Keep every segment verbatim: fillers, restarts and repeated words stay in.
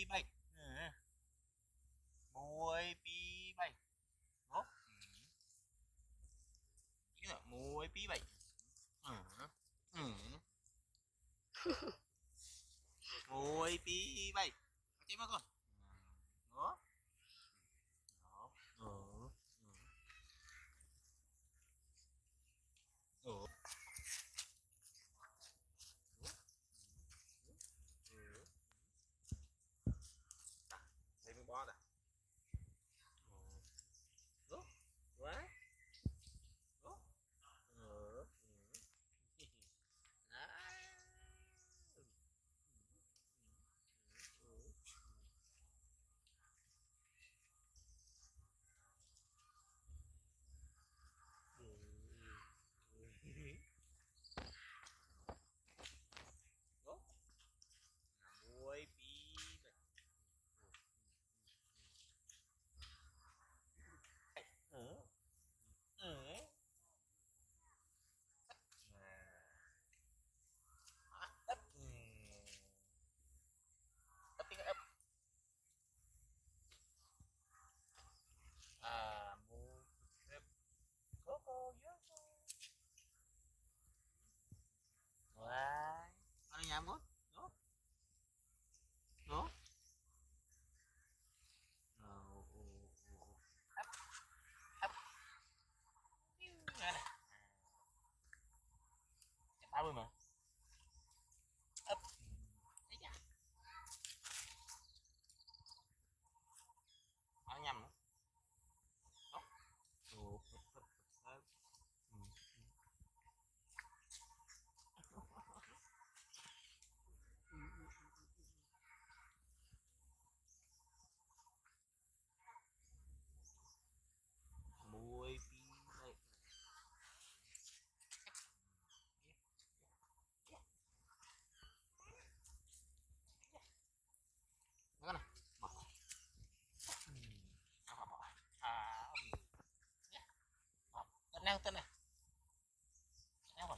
bay. Ừ. Muối pi bay. Đó. Cái nào muối pi bay. Ừ. Ừ. Muối pi bay. Cái mà con. Đó. Đó. Ừ. Ừ. Ừ. Đây mới bó nè. Đó. Quá. Đó. Ừ. Đó. Muối pi bay. Ừ. Ừ. Ấp. Ừ. Ấp tiếng ấp. À, mua ấp. Koko, Yoko. Wow. Ano niya mo? No? No? Oh, oh, oh. Ấp. Ấp. Nga nè. ba mươi mà. Ấp. Thấy chưa? Nó nhầm nữa. Đó. Ồ, ấp, ấp, ấp. Ừ. Muối pi đây. Nó này. Bỏ. Ừ. À, bỏ, bỏ. À, ông. Bỏ. Tên nào tên này? Tên nào rồi?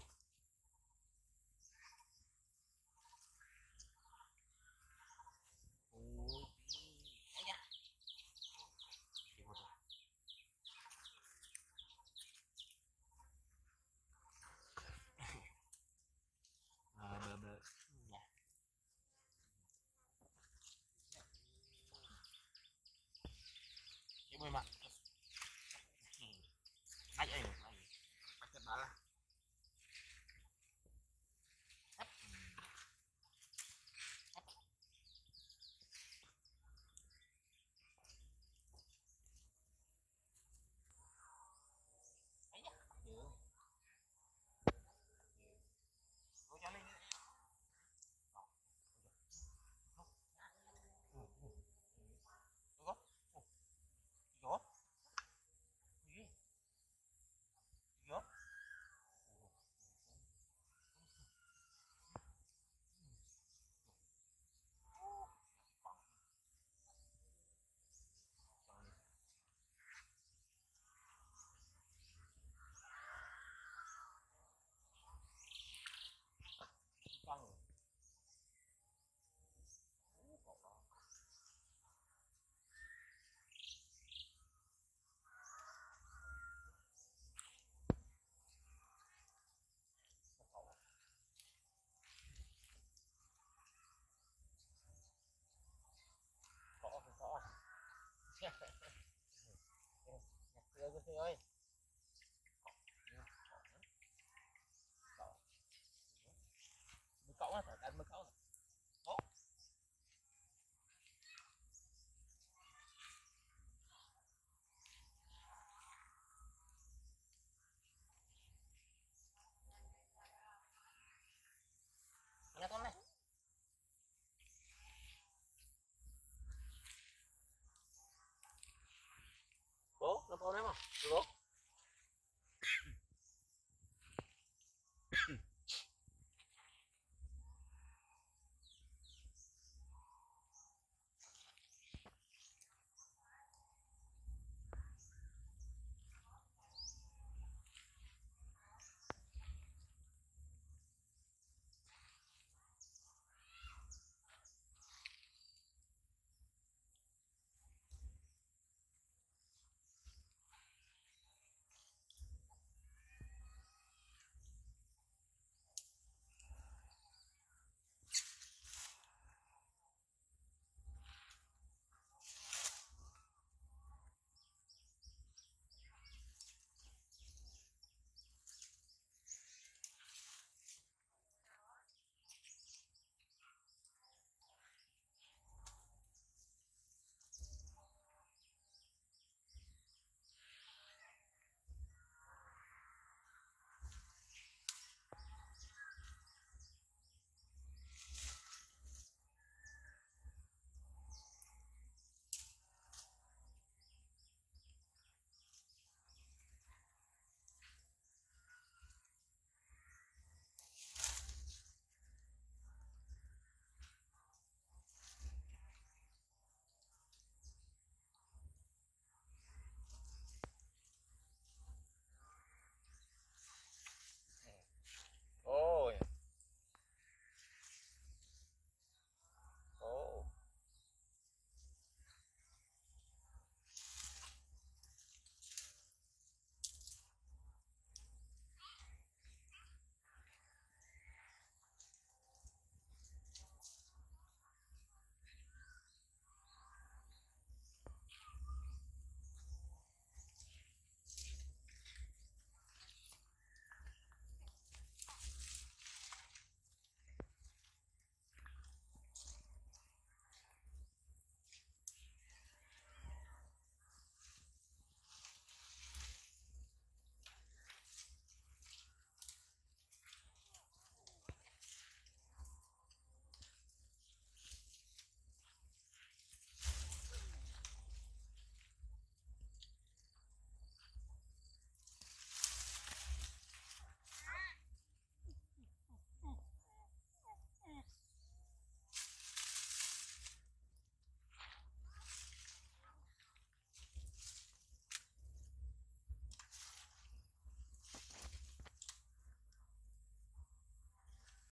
Muối pi. Thấy chưa? Đi một rồi. À, bờ bờ. Dạ. Cái mười mặt. Bách ấy một này. Bách chất bá là. Hấp. Hấp. Thấy chưa? Được. Cố cho lên. Nhặt tươi cô Thi ơi. Mới cậu á, phải ăn mới cậu.